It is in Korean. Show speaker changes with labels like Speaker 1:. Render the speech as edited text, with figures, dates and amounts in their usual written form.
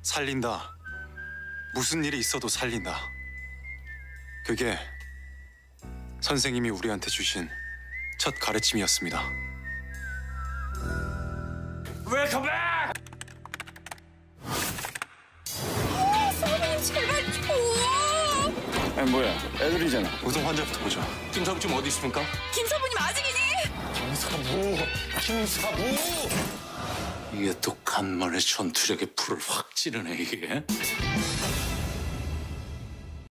Speaker 1: 살린다. 무슨 일이 있어도 살린다. 그게 선생님이 우리한테 주신 첫 가르침이었습니다.
Speaker 2: 웰컴 백!
Speaker 3: 선생님 제발 줘.
Speaker 2: 아니 뭐야, 애들이잖아.
Speaker 1: 우선 환자부터 보자.
Speaker 2: 김사부 좀 어디 있습니까?
Speaker 3: 김사부님 아직이니?
Speaker 2: 김사부!
Speaker 1: 이게 또 간만에 전투력의 불을 확 찌르네 이게.